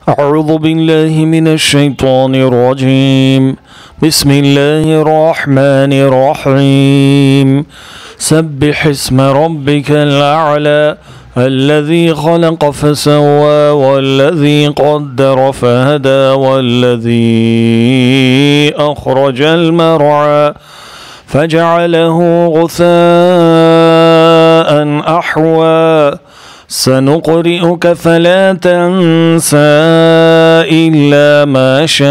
أعوذ بالله من الشيطان الرجيم. بسم الله الرحمن الرحيم. سبح اسم ربك الأعلى الذي خلق فسوى والذي قدر فهدى والذي أخرج المرعى فجعله غثاء أحوى سنقرئك فلا تنسى إلا ما شاء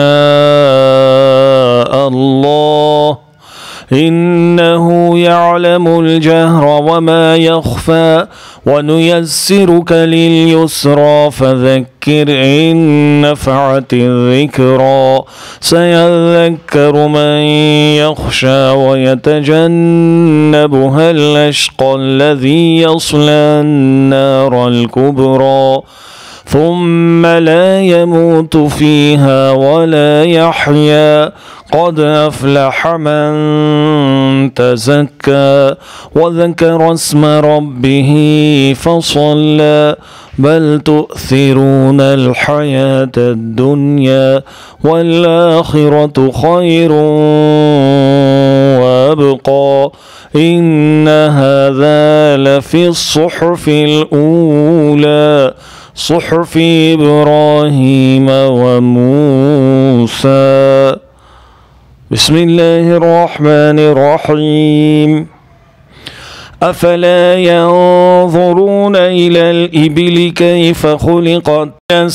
الله إنه يعلم الجهر وما يخفى ونيسرك لليسرى فذكر إن نفعت الذكرى سيذكر من يخشى ويتجنبها الأشقى الذي يصلى النار الكبرى ثم لا يموت فيها ولا يحيا قد أفلح من تزكى وذكر اسم ربه فصلى بل تؤثرون الحياة الدنيا والآخرة خير وأبقى إن هذا لفي الصحف الأولى صحف إبراهيم وموسى. بسم الله الرحمن الرحيم. أفلا ينظرون إلى الإبل كيف خلقت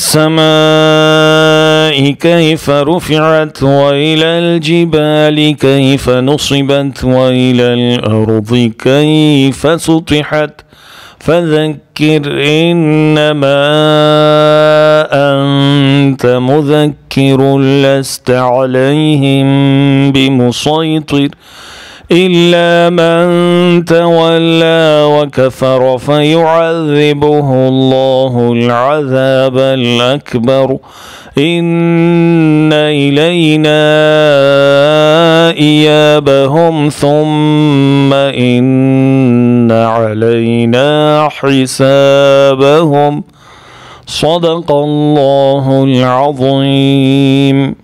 السماء كيف رفعت وإلى الجبال كيف نصبت وإلى الأرض كيف سطحت فذكر إنما أنت مذكر لست عليهم بمسيطر إلا من تولى وكفر فيعذبه الله العذاب الأكبر إن إلينا إيابهم ثم إن علينا حسابهم. صدق الله العظيم.